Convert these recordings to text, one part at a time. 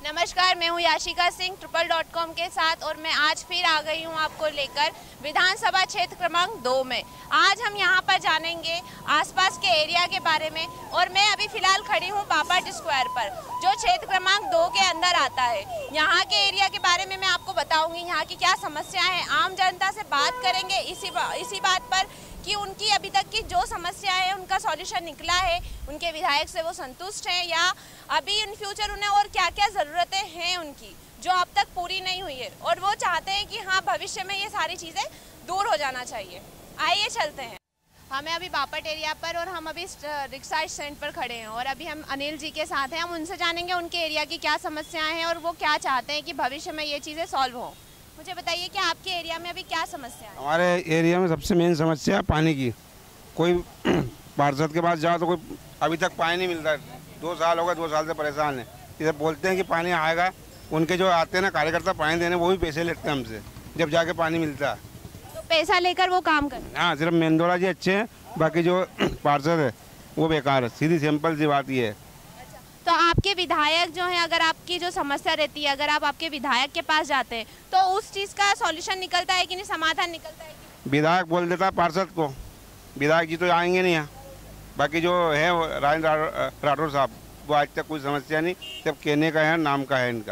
नमस्कार, मैं हूं याशिका सिंह ट्रिपल.com के साथ और मैं आज फिर आ गई हूं आपको लेकर विधानसभा क्षेत्र क्रमांक 2 में। आज हम यहां पर जानेंगे आसपास के एरिया के बारे में और मैं अभी फिलहाल खड़ी हूं बापट स्क्वायर पर, जो क्षेत्र क्रमांक 2 के अंदर आता है। यहां के एरिया के बारे में मैं आपको बताऊंगी, यहां की क्या समस्याएं हैं, आम जनता से बात करेंगे इसी बात पर कि उनकी अभी तक की जो समस्या है उनका सॉल्यूशन निकला है, उनके विधायक से वो संतुष्ट हैं या अभी इन फ्यूचर उन्हें और क्या क्या ज़रूरतें हैं उनकी जो अब तक पूरी नहीं हुई है और वो चाहते हैं कि हाँ भविष्य में ये सारी चीज़ें दूर हो जाना चाहिए। आइए चलते हैं। हमें अभी बापट एरिया पर और हम अभी रिक्शा स्टैंड पर खड़े हैं और अभी हम अनिल जी के साथ हैं। हम उनसे जानेंगे उनके एरिया की क्या समस्याएं हैं और वो क्या चाहते हैं कि भविष्य में ये चीज़ें सॉल्व हों। मुझे बताइए कि आपके एरिया में अभी क्या समस्या है? हमारे एरिया में सबसे मेन समस्या है पानी की। कोई पार्षद के पास जाओ तो कोई अभी तक पानी नहीं मिलता। 2 साल हो गए, 2 साल से परेशान है। इधर बोलते हैं कि पानी आएगा, उनके जो आते हैं ना कार्यकर्ता पानी देने, वो भी पैसे लेते हैं हमसे जब जाके पानी मिलता है। तो पैसा लेकर वो काम करते हैं? हाँ, सिर्फ मेंदोला जी अच्छे हैं, बाकी जो पार्षद है वो बेकार है। सीधी सिंपल सी बात ये है। तो आपके विधायक जो हैं, अगर आपकी जो समस्या रहती है, अगर आप आपके विधायक के पास जाते हैं तो उस चीज़ का सॉल्यूशन निकलता है कि नहीं, समाधान निकलता है कि? विधायक बोल देता है पार्षद को, विधायक जी तो आएंगे नहीं यहाँ। बाकी जो है राजेंद्र राठौर साहब, वो आज तक कोई समस्या नहीं, सिर्फ कहने का है, नाम का है इनका।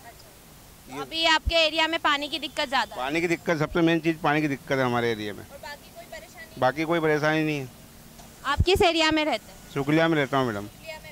तो अभी आपके एरिया में पानी की दिक्कत ज़्यादा है? पानी की दिक्कत, सबसे मेन चीज़ पानी की दिक्कत है हमारे एरिया में। और बाकी कोई परेशानी नहीं है। आप किस एरिया में रहते हैं? शुक्लिया में रहता हूँ मैडम।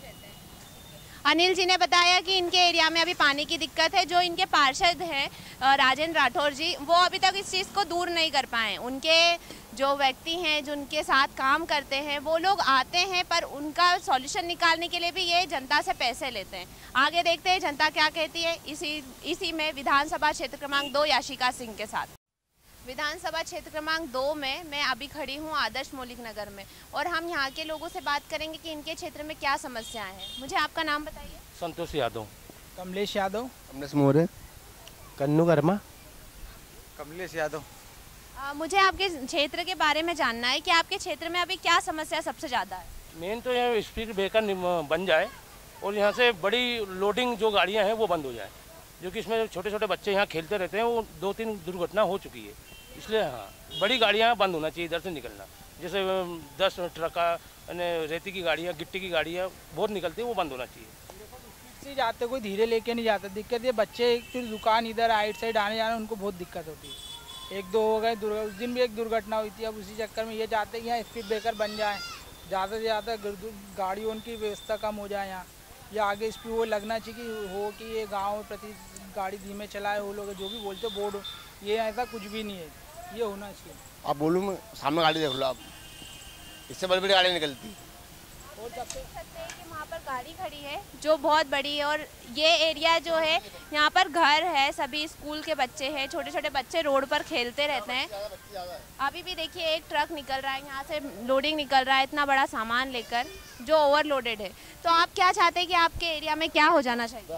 अनिल जी ने बताया कि इनके एरिया में अभी पानी की दिक्कत है। जो इनके पार्षद हैं राजेंद्र राठौर जी, वो अभी तक इस चीज़ को दूर नहीं कर पाए। उनके जो व्यक्ति हैं जो उनके साथ काम करते हैं वो लोग आते हैं पर उनका सॉल्यूशन निकालने के लिए भी ये जनता से पैसे लेते हैं। आगे देखते हैं जनता क्या कहती है। इसी में विधानसभा क्षेत्र क्रमांक 2 याशिका सिंह के साथ। विधानसभा क्षेत्र क्रमांक 2 में मैं अभी खड़ी हूँ आदर्श मौलिक नगर में और हम यहाँ के लोगों से बात करेंगे कि इनके क्षेत्र में क्या समस्याएं हैं। मुझे आपका नाम बताइए। संतोष यादव। कमलेश यादव। कमलेश मोरे। कन्नू वर्मा। कमलेश यादव। मुझे आपके क्षेत्र के बारे में जानना है कि आपके क्षेत्र में अभी क्या समस्या सबसे ज़्यादा है? मेन तो यह स्पीड ब्रेकर बन जाए और यहाँ से बड़ी लोडिंग जो गाड़ियाँ हैं वो बंद हो जाए, जो कि इसमें छोटे छोटे बच्चे यहाँ खेलते रहते हैं। वो 2-3 दुर्घटना हो चुकी है, इसलिए हाँ बड़ी गाड़ियाँ बंद होना चाहिए इधर से निकलना। जैसे 10 ट्रक रेती की गाड़ियाँ, गिट्टी की गाड़ियाँ बहुत निकलती है, वो बंद होना चाहिए। से जाते कोई धीरे लेके नहीं जाता। दिक्कत ये बच्चे फिर दुकान इधर आइट साइड आने जाने उनको बहुत दिक्कत होती है। 1-2 हो गए, उस दिन भी एक दुर्घटना हुई थी। अब उसी चक्कर में ये चाहते हैं कि यहाँ स्पीड ब्रेकर बन जाए, ज़्यादा से ज़्यादा गाड़ियों की व्यवस्था कम हो जाए यहाँ, या आगे इस पर वो लगना चाहिए कि ये गाँव प्रति गाड़ी धीमे चलाए। वो लोग जो भी बोलते बोर्ड, ये ऐसा कुछ भी नहीं है, ये होना चाहिए। आप बोलूँ मैं, सामने गाड़ी देख लो आप, इससे बड़ी बड़ी गाड़ी निकलती। और देख सकते हैं कि वहाँ पर गाड़ी खड़ी है जो बहुत बड़ी है और ये एरिया जो है यहाँ पर घर है, सभी स्कूल के बच्चे हैं, छोटे छोटे बच्चे रोड पर खेलते रहते हैं। अभी भी देखिए एक ट्रक निकल रहा है, यहाँ से लोडिंग निकल रहा है इतना बड़ा सामान लेकर जो ओवरलोडेड है। तो आप क्या चाहते हैं कि आपके एरिया में क्या हो जाना चाहिए?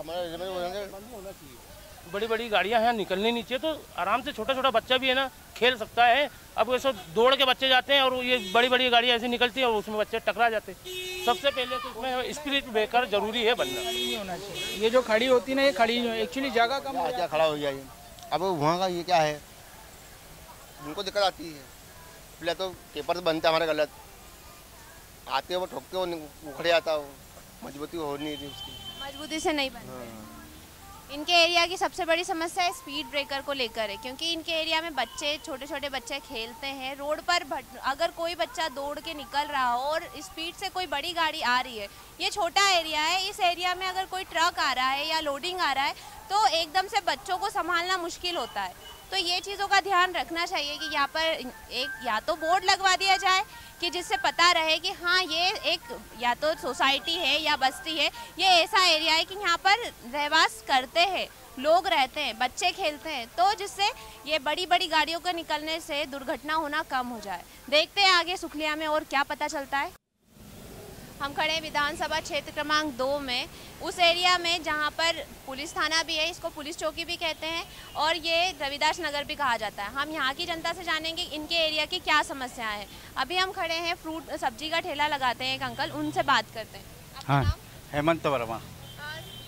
बड़ी बड़ी गाड़ियाँ यहाँ निकलनी नहीं चाहिए, तो आराम से छोटा छोटा बच्चा भी है ना खेल सकता है। अब वैसे दौड़ के बच्चे जाते हैं और ये बड़ी बड़ी गाड़ियाँ ऐसी निकलती हैं और उसमें बच्चे टकरा जाते हैं। सबसे पहले तो इसमें स्पीड ब्रेकर जरूरी है बनना। नहीं होना चाहिए। ये जो खड़ी होती ना, ये खड़ी एक्चुअली जगह कम हो क्या खड़ा हो जाए। अब वहाँ का ये क्या है, उनको दिक्कत आती है। पहले तो पेपर से बनते हमारे गलत आते, वो ठोकते वो उखड़ जाता, वो मजबूती हो नहीं थी उसकी, मजबूती से नहीं बनते। इनके एरिया की सबसे बड़ी समस्या है स्पीड ब्रेकर को लेकर है, क्योंकि इनके एरिया में बच्चे, छोटे छोटे बच्चे खेलते हैं रोड पर। अगर कोई बच्चा दौड़ के निकल रहा हो और स्पीड से कोई बड़ी गाड़ी आ रही है, ये छोटा एरिया है, इस एरिया में अगर कोई ट्रक आ रहा है या लोडिंग आ रहा है तो एकदम से बच्चों को संभालना मुश्किल होता है। तो ये चीज़ों का ध्यान रखना चाहिए कि यहाँ पर एक या तो बोर्ड लगवा दिया जाए कि जिससे पता रहे कि हाँ ये एक या तो सोसाइटी है या बस्ती है, ये ऐसा एरिया है कि यहाँ पर रहवास करते हैं, लोग रहते हैं, बच्चे खेलते हैं, तो जिससे ये बड़ी बड़ी गाड़ियों के निकलने से दुर्घटना होना कम हो जाए। देखते हैं आगे सुखलिया में और क्या पता चलता है। हम खड़े हैं विधानसभा क्षेत्र क्रमांक 2 में, उस एरिया में जहां पर पुलिस थाना भी है, इसको पुलिस चौकी भी कहते हैं और ये रविदास नगर भी कहा जाता है। हम यहां की जनता से जानेंगे इनके एरिया की क्या समस्याएं हैं। अभी हम खड़े हैं, फ्रूट सब्जी का ठेला लगाते हैं एक अंकल, उनसे बात करते हैं। आपका हाँ, नाम? हेमंत वर्मा।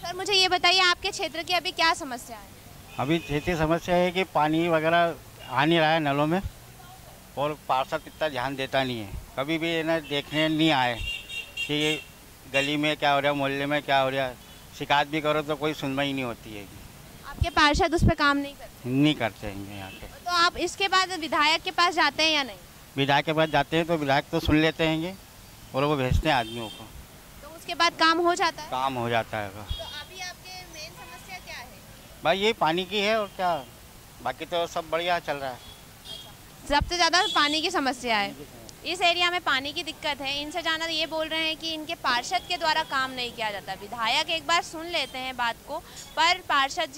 सर मुझे ये बताइए आपके क्षेत्र की अभी क्या समस्या है? अभी क्षेत्रीय समस्या है कि पानी वगैरह आ नहीं रहा है नलों में, और पार्षद इतना ध्यान देता नहीं है। कभी भी ना देखने नहीं आए कि ये गली में क्या हो रहा है, मोहल्ले में क्या हो रहा है। शिकायत भी करो तो कोई सुनवाई नहीं होती है। आपके पार्षद उस पर काम नहीं करते हैं यहाँ के। तो आप इसके बाद विधायक के पास जाते हैं या नहीं? विधायक के पास जाते हैं तो विधायक तो सुन लेते हैं और वो भेजते हैं आदमियों को, तो उसके बाद काम हो जाता है? काम हो जाता है। तो अभी आपके मेन समस्या क्या है? भाई ये पानी की है और क्या, बाकी तो सब बढ़िया चल रहा है। सबसे ज़्यादा पानी की समस्या है, इस एरिया में पानी की दिक्कत है। इनसे जाना ये बोल रहे हैं कि इनके पार्षद के द्वारा काम नहीं किया जाता। विधायक एक बार सुन लेते हैं बात को, पर पार्षद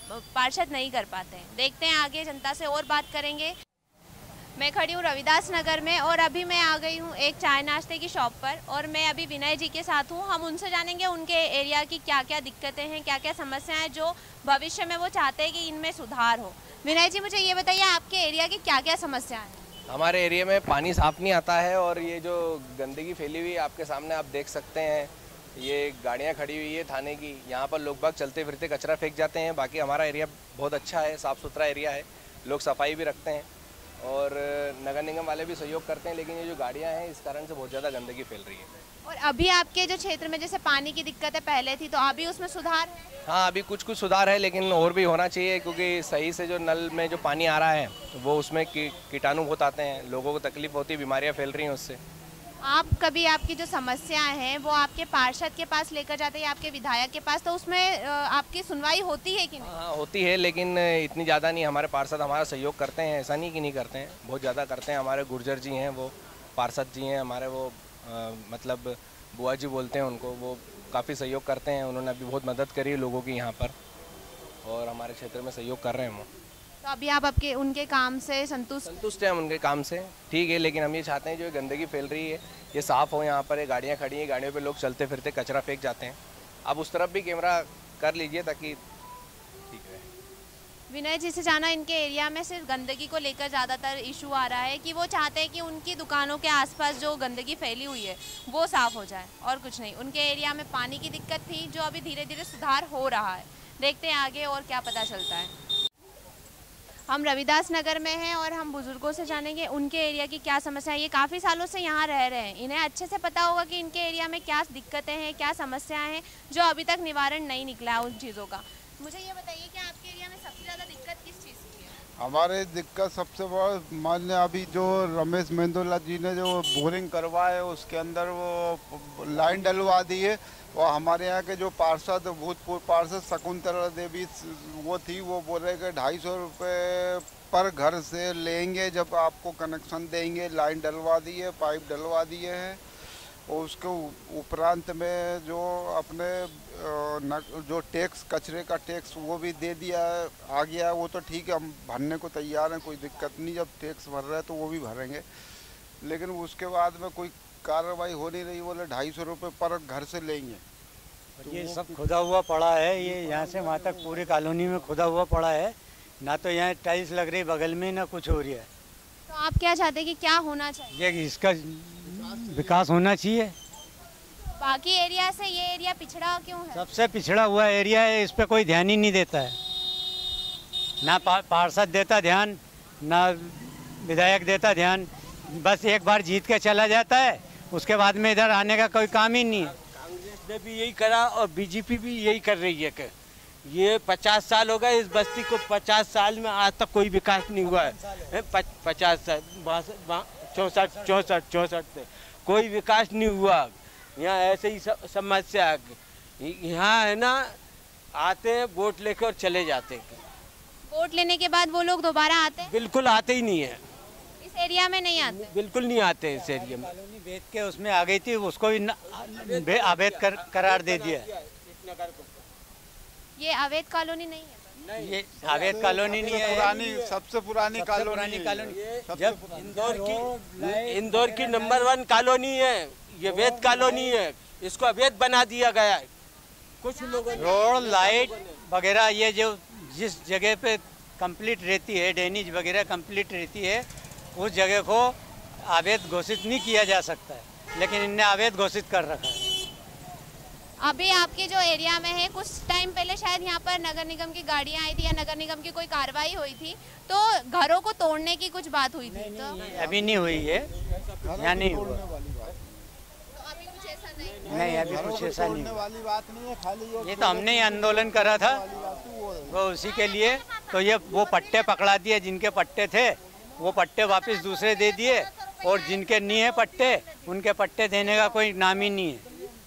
नहीं कर पाते हैं। देखते हैं आगे जनता से और बात करेंगे। मैं खड़ी हूँ रविदास नगर में और अभी मैं आ गई हूँ एक चाय नाश्ते की शॉप पर, और मैं अभी विनय जी के साथ हूँ। हम उनसे जानेंगे उनके एरिया की क्या क्या दिक्कतें हैं, क्या क्या समस्याएं हैं जो भविष्य में वो चाहते हैं कि इनमें सुधार हो। विनय जी मुझे ये बताइए आपके एरिया की क्या क्या समस्या है? हमारे एरिया में पानी साफ नहीं आता है, और ये जो गंदगी फैली हुई है आपके सामने आप देख सकते हैं। ये गाड़ियाँ खड़ी हुई है थाने की, यहाँ पर लोग बाग चलते फिरते कचरा फेंक जाते हैं। बाकी हमारा एरिया बहुत अच्छा है, साफ़ सुथरा एरिया है, लोग सफाई भी रखते हैं और नगर निगम वाले भी सहयोग करते हैं। लेकिन ये जो गाड़ियाँ हैं इस कारण से बहुत ज़्यादा गंदगी फैल रही है। और अभी आपके जो क्षेत्र में जैसे पानी की दिक्कत है पहले थी, तो अभी उसमें सुधार है? हाँ, अभी कुछ सुधार है, लेकिन और भी होना चाहिए, क्योंकि सही से जो नल में जो पानी आ रहा है तो वो उसमें कीटाणु बहुत आते हैं, लोगों को तकलीफ होती है, बीमारियाँ फैल रही हैं उससे। आप कभी आपकी जो समस्याएं हैं वो आपके पार्षद के पास लेकर जाते हैं या आपके विधायक के पास, तो उसमें आपकी सुनवाई होती है कि नहीं? हाँ, होती है, लेकिन इतनी ज़्यादा नहीं। हमारे पार्षद हमारा सहयोग करते हैं, ऐसा नहीं कि नहीं करते हैं, बहुत ज़्यादा करते हैं। हमारे गुर्जर जी हैं, वो पार्षद जी हैं हमारे, वो मतलब बुआ जी बोलते हैं उनको, वो काफ़ी सहयोग करते हैं। उन्होंने अभी बहुत मदद करी है लोगों की यहाँ पर, और हमारे क्षेत्र में सहयोग कर रहे हैं वो। तो अभी आप उनके काम से संतुष्ट हैं? हम उनके काम से ठीक है, लेकिन हम ये चाहते हैं जो गंदगी फैल रही है ये साफ़ हो। यहाँ पर ये गाड़ियाँ खड़ी हैं, गाड़ियों पे लोग चलते फिरते कचरा फेंक जाते हैं। आप उस तरफ भी कैमरा कर लीजिए ताकि ठीक है। विनय जी से जाना, इनके एरिया में सिर्फ गंदगी को लेकर ज़्यादातर इशू आ रहा है कि वो चाहते हैं कि उनकी दुकानों के आसपास जो गंदगी फैली हुई है वो साफ़ हो जाए और कुछ नहीं। उनके एरिया में पानी की दिक्कत थी जो अभी धीरे धीरे सुधार हो रहा है। देखते हैं आगे और क्या पता चलता है। हम रविदास नगर में हैं और हम बुजुर्गों से जानेंगे उनके एरिया की क्या समस्या है। ये काफ़ी सालों से यहाँ रह रहे हैं, इन्हें अच्छे से पता होगा कि इनके एरिया में क्या दिक्कतें हैं, क्या समस्याएं हैं जो अभी तक निवारण नहीं निकला है उन चीज़ों का। मुझे ये बताइए कि आपके एरिया में सबसे ज़्यादा दिक्कत किस चीज़ की है? हमारे दिक्कत सबसे बड़ा मान अभी जो रमेश मेंदोला जी ने जो बोरिंग करवाए उसके अंदर वो लाइन डलवा दी है। और हमारे यहाँ के जो पार्षद भूतपूर्व पार्षद शकुंतला देवी वो थी, वो बोल रहे कि 250 रुपये पर घर से लेंगे जब आपको कनेक्शन देंगे। लाइन डलवा दी है, पाइप डलवा दिए हैं, और उसके उपरांत में जो अपने जो टैक्स कचरे का टैक्स वो भी दे दिया आ गया। वो तो ठीक है, हम भरने को तैयार हैं, कोई दिक्कत नहीं। जब टैक्स भर रहे हैं तो वो भी भरेंगे, लेकिन उसके बाद में कोई कार्रवाई हो नहीं रही। बोले 250 रुपये पर घर से लेंगे। तो ये सब खुदा हुआ पड़ा है, ये यहाँ से वहाँ तक पूरी कॉलोनी में खुदा हुआ पड़ा है। ना तो यहाँ टाइल्स लग रही बगल में, ना कुछ हो रही है। तो आप क्या चाहते हैं कि क्या होना चाहिए? ये इसका विकास होना चाहिए। बाकी एरिया से ये एरिया पिछड़ा क्यों है? सबसे पिछड़ा हुआ एरिया है, इस पे कोई ध्यान ही नहीं देता है। ना पार्षद देता ध्यान, ना विधायक देता ध्यान। बस एक बार जीत के चला जाता है, उसके बाद में इधर आने का कोई काम ही नहीं है। कांग्रेस ने भी यही करा और बीजेपी भी यही कर रही है कि ये 50 साल हो गए इस बस्ती को, 50 साल में आज तक कोई विकास नहीं हुआ है। 50 साल 64 से कोई विकास नहीं हुआ। यहाँ ऐसे ही समस्या यहाँ है ना, आते हैं वोट लेकर और चले जाते हैं। वोट लेने के बाद वो लोग दोबारा आते हैं? बिल्कुल आते ही नहीं है, इस एरिया में नहीं आते, बिल्कुल नहीं आते इस एरिया में। कॉलोनी बेच के उसमें आ गई थी, उसको भी अवैध करार दे दिया। ये अवैध कॉलोनी नहीं है? ये अवैध कॉलोनी नहीं है, पुरानी सबसे पुरानी कॉलोनी। जब इंदौर की नंबर 1 कॉलोनी है, ये वैध कॉलोनी है, इसको अवैध बना दिया गया है। कुछ लोगों ने रोड लाइट वगैरह ये जो जिस जगह पे कंप्लीट रहती है, ड्रेनेज वगैरह कंप्लीट रहती है, उस जगह को अवैध घोषित नहीं किया जा सकता है, लेकिन इनने अवैध घोषित कर रखा है। अभी आपके जो एरिया में है, कुछ टाइम पहले शायद यहाँ पर नगर निगम की गाड़ियाँ आई थी या नगर निगम की कोई कार्रवाई हुई थी, तो घरों को तोड़ने की कुछ बात हुई थी? तो अभी नहीं हुई है, यहाँ नहीं हुआ। तो अभी कुछ ऐसा नहीं अभी कुछ ऐसा नहीं हुआ। वाली बात नहीं है, खाली ये तो हमने ही आंदोलन करा था वो उसी के लिए। तो ये वो पट्टे पकड़ा दिए, जिनके पट्टे थे वो पट्टे वापस दूसरे दे दिए, और जिनके नहीं है पट्टे उनके पट्टे देने का कोई नाम ही नहीं है।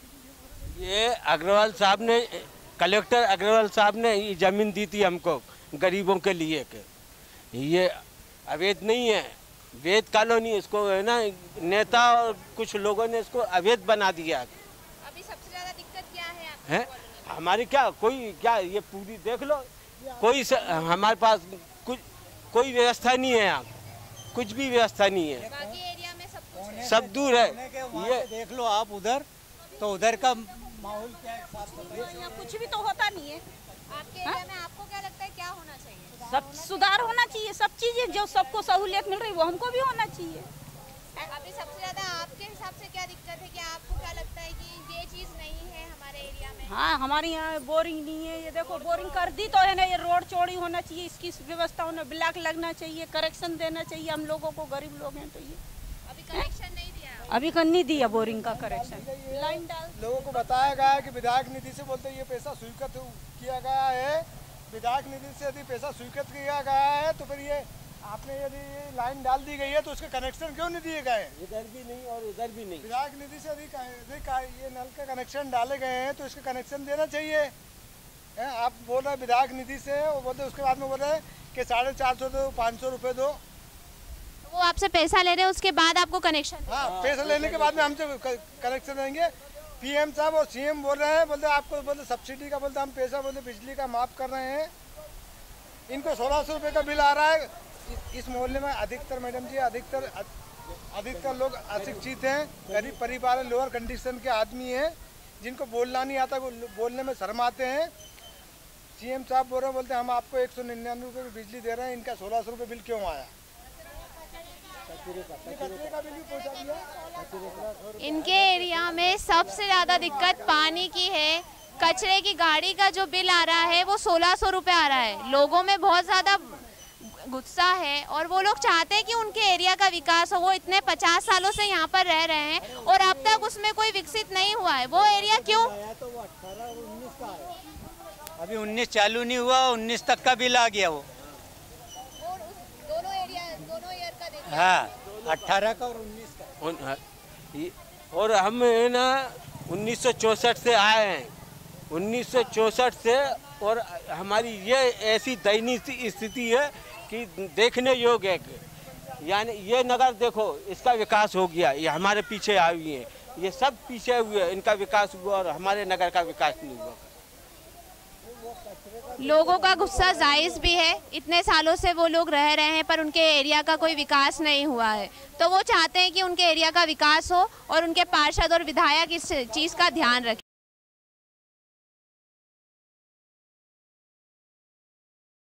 ये अग्रवाल साहब ने, कलेक्टर अग्रवाल साहब ने ये ज़मीन दी थी हमको गरीबों के लिए के। ये अवैध नहीं है, वैध कॉलोनी इसको है ना, नेता और कुछ लोगों ने इसको अवैध बना दिया। अभी सबसे ज़्यादा दिक्कत क्या है हमारी? क्या कोई क्या ये पूरी देख लो, हमारे पास कोई व्यवस्था नहीं है यहाँ, कुछ भी व्यवस्था नहीं है। बाकी एरिया में सब कुछ है। सब दूर है। ये देख लो आप उधर, तो उधर का माहौल क्या है? यहाँ कुछ भी तो होता नहीं है। आपके एरिया में आपको क्या लगता है क्या होना चाहिए? सब सुधार होना चाहिए, सब चीजें जो सबको सहूलियत मिल रही वो हमको भी होना चाहिए। अभी सबसे ज़्यादा आपके हिसाब से क्या दिक्कत है, कि आपको क्या लगता है कि ये चीज़ नहीं है हमारे एरिया में? हाँ, हमारे यहाँ बोरिंग नहीं है। ये देखो बोरिंग कर दी तो है ना, ये रोड चौड़ी होना चाहिए, इसकी व्यवस्था होना, ब्लॉक लगना चाहिए, करेक्शन देना चाहिए हम लोगों को, गरीब लोग हैं। तो ये अभी कनेक्शन नहीं दिया, अभी नहीं दिया बोरिंग का करेक्शन। लाइन डाल लोगों को बताया गया है कि विधायक निधि से बोलते ये पैसा स्वीकृत किया गया है। विधायक निधि से यदि पैसा स्वीकृत किया गया है तो फिर ये आपने यदि लाइन डाल दी गई है तो उसके कनेक्शन क्यों नहीं दिए गए? इधर भी नहीं और इधर भी नहीं। विधायक निधि से यदि ये नल का कनेक्शन डाले गए हैं तो इसका कनेक्शन देना चाहिए। आप बोल रहे विधायक निधि से, वो बोलते उसके बाद में बोल रहे कि 450 दो, 500 रुपये दो। वो आपसे पैसा ले रहे हैं, उसके बाद आपको कनेक्शन? हाँ, पैसा लेने के बाद में हमसे कनेक्शन देंगे। पीएम साहब और सीएम बोल रहे हैं, बोलते आपको बोलते सब्सिडी का, बोलते हम पैसा बोलते बिजली का माफ़ कर रहे हैं। इनको 1600 रुपये का बिल आ रहा है। इस मोहल्ले में अधिकतर मैडम जी अधिकतर लोग अशिक्षित हैं, गरीब परिवार, लोअर कंडीशन के आदमी हैं, जिनको बोलना नहीं आता, बोलने में शर्म आते हैं। सीएम साहब बोल रहे हैं, बोलते हम आपको 199 रुपये की बिजली दे रहे हैं, इनका 1600 रुपये बिल क्यों आया? इनके एरिया में सबसे ज़्यादा दिक्कत पानी की है। कचरे की गाड़ी का जो बिल आ रहा है वो 1600 रुपये आ रहा है। लोगों में बहुत ज़्यादा गुस्सा है और वो लोग चाहते हैं कि उनके एरिया का विकास हो। वो इतने 50 सालों से यहाँ पर रह रहे हैं और अब तक उसमें कोई विकसित नहीं हुआ है। वो एरिया क्यों? अभी 19 चालू नहीं हुआ, 19 तक का बिल आ गया वो। दोनों ईयर का देखा? हाँ, 18 का और 19 का। और हम है ना 1964 से आए हैं, 1964 से, और हमारी ये ऐसी दयनीय स्थिति है कि देखने योग्य है। यानी ये नगर देखो, इसका विकास हो गया, ये हमारे पीछे आई हुई है, ये सब पीछे हुए, इनका विकास हुआ और हमारे नगर का विकास नहीं हुआ। लोगों का गुस्सा जायज़ भी है, इतने सालों से वो लोग रह रहे हैं पर उनके एरिया का कोई विकास नहीं हुआ है, तो वो चाहते हैं कि उनके एरिया का विकास हो और उनके पार्षद और विधायक इस चीज़ का ध्यान रखें।